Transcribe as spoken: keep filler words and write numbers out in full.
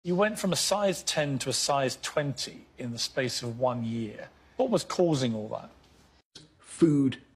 You went from a size ten to a size twenty in the space of one year. What was causing all that? Food